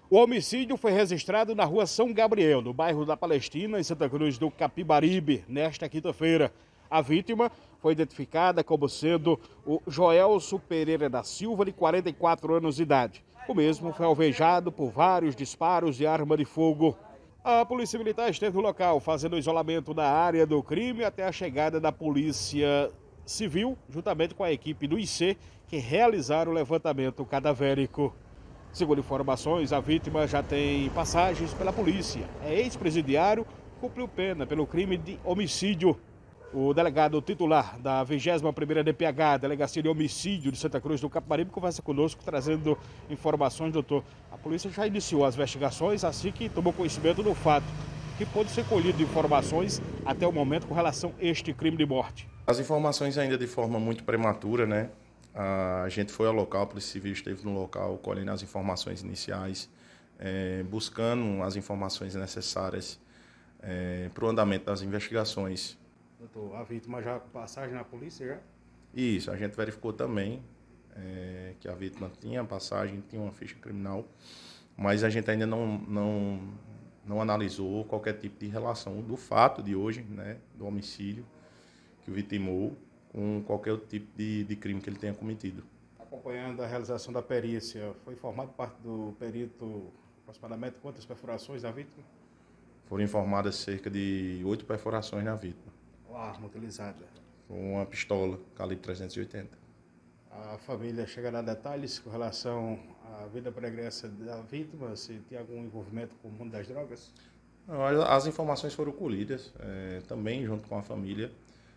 O homicídio foi registrado na rua São Gabriel, no bairro da Palestina, em Santa Cruz do Capibaribe, nesta quinta-feira. A vítima foi identificada como sendo o Joelso Pereira da Silva, de 44 anos de idade. O mesmo foi alvejado por vários disparos de arma de fogo. A polícia militar esteve no local, fazendo o isolamento da área do crime até a chegada da polícia civil, juntamente com a equipe do IC, que realizaram o levantamento cadavérico. Segundo informações, a vítima já tem passagens pela polícia. É ex-presidiário, cumpriu pena pelo crime de homicídio. O delegado titular da 21ª DPH, Delegacia de Homicídio de Santa Cruz do Capibaribe, conversa conosco, trazendo informações, doutor. A polícia já iniciou as investigações, assim que tomou conhecimento do fato, que pode ser colhido de informações até o momento com relação a este crime de morte. As informações ainda de forma muito prematura, né? A gente foi ao local, a Polícia Civil esteve no local, colhendo as informações iniciais, buscando as informações necessárias para o andamento das investigações. Doutor, a vítima já com passagem na polícia, já? Isso, a gente verificou também que a vítima tinha passagem, tinha uma ficha criminal, mas a gente ainda não analisou qualquer tipo de relação do fato de hoje, né, do homicídio que o vitimou, com qualquer outro tipo de crime que ele tenha cometido. Acompanhando a realização da perícia, foi informado parte do perito aproximadamente quantas perfurações da vítima? Foram informadas cerca de 8 perfurações na vítima. Qual a arma utilizada? Uma pistola calibre 380. A família chega a dar detalhes com relação à vida pregressa da vítima, se tinha algum envolvimento com o mundo das drogas? Não, as informações foram colhidas também junto com a família.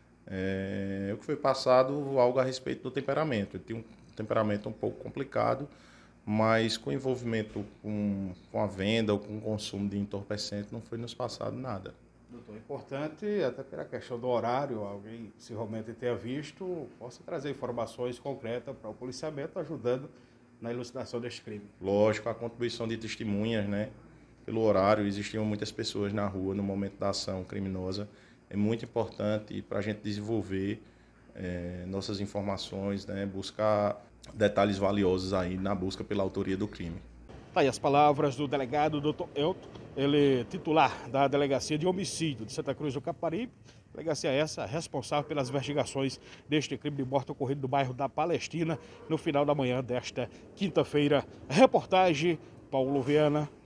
O que foi passado algo a respeito do temperamento. Ele tinha um temperamento um pouco complicado, mas com envolvimento com a venda ou com o consumo de entorpecente não foi nos passado nada. Doutor, é importante, até pela questão do horário, alguém, se realmente tenha visto, possa trazer informações concretas para o policiamento, ajudando na elucidação deste crime. Lógico, a contribuição de testemunhas, né? Pelo horário, existiam muitas pessoas na rua no momento da ação criminosa. É muito importante para a gente desenvolver nossas informações, né? Buscar detalhes valiosos aí na busca pela autoria do crime. Tá aí as palavras do delegado Dr. Elton, ele é titular da Delegacia de Homicídio de Santa Cruz do Capibaribe. Delegacia essa responsável pelas investigações deste crime de morte ocorrido no bairro da Palestina no final da manhã desta quinta-feira. Reportagem Paulo Viana.